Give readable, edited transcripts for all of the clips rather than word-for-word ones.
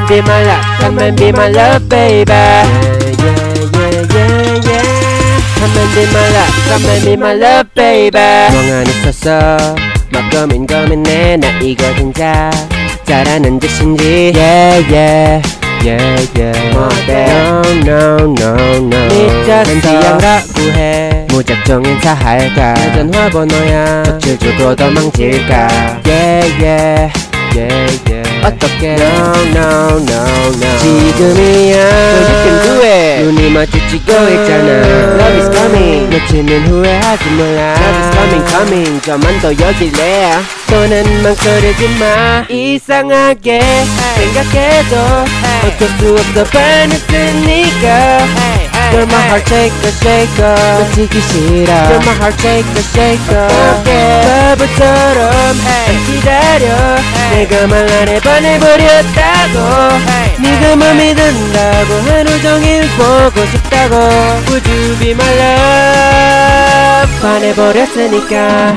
be my love, come and be my love, baby. Come and be my love, come and be my love, baby. 멍 안에 있었어 막 고민해 나 이거 진짜 잘하는 짓인지. 어때? No 미쳤어 왠지양라고 해 무작정 인사할까 내 전화번호야 덕질적으로 도망칠까. 어떡해 No 지금이야 So you can do it 눈이 마주치고 있잖아 Love is coming 놓치면 후회하지 몰라 Love is coming 좀만 더 여길래 너는 망설이지 마 이상하게 생각해도 어쩔 수 없어 반했으니까 You're my heart shaker 놓치기 싫어 You're my heart shaker 바보처럼 안 기다려 내가 말 안 해 반해버렸다고 네가 맘에 든다고 하루 종일 보고 싶다고 Would you be my love 반해버렸으니까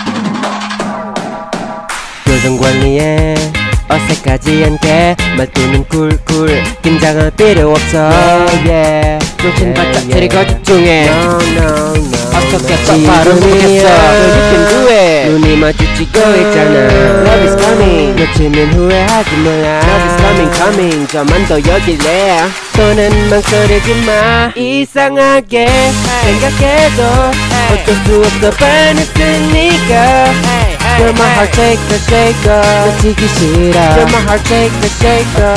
표정 관리에 어색하지 않게 말투는 쿨쿨 긴장할 필요 없어 눈치는 바짝 차리고 집중해 어떻게 똑바로 보겠어 You can do it 눈이 마주치고 있잖아 Love is coming 놓치면 후회하지 몰라 Love is coming 좀만 더 여길래 너는 망설이지 마 이상하게 생각해도 어쩔 수 없어 반했으니까 You're my heart shaker 놓치기 싫어 You're my heart shaker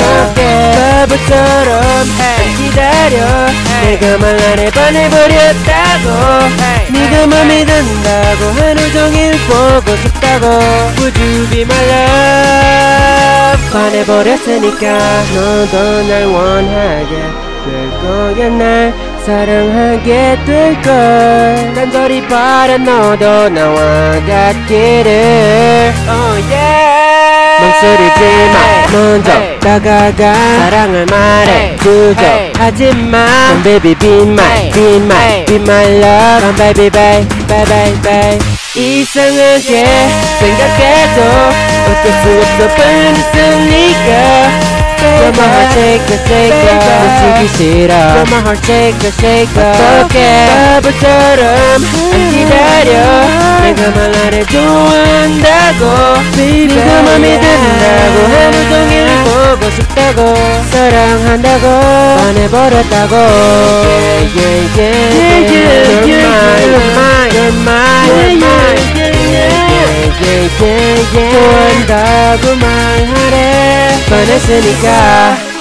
바보처럼 안 기다려 내가 말 안 해 반해버렸다고 네가 맘에 든다고 하루 종일 보고 싶다고 Would you be my love 반해버렸으니까 너도 날 원하게 될 거야 날 사랑하게 될걸 간절히 바란 너도 나와 같기를 Oh yeah 망설이지마 먼저 다가가 사랑을 말해 주저하지마 Come baby be my love Come baby baby 이상하게 생각해도 어쩔 수 없어 뻔했으니까 You're my heart shaker 놓치기 싫어 You're my heart shaker 어떡해 바보처럼 안 기다려 내가 말 안 해 좋아한다고 네가 맘에 든다고 하루 종일 보고 싶다고 사랑한다고 반해버렸다고 You're mine 좋아한다고 말하래 반했으니까